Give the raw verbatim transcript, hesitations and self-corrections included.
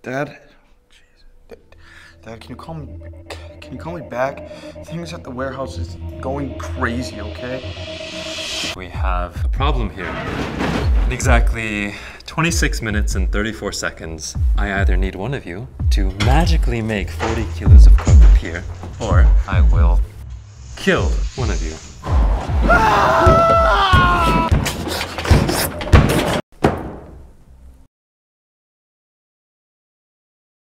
Dad? Jeez. Dad, can you call me, can you call me back? Things at the warehouse is going crazy, okay? We have a problem here. In exactly twenty-six minutes and thirty-four seconds, I either need one of you to magically make forty kilos of coke appear, or I will kill one of you.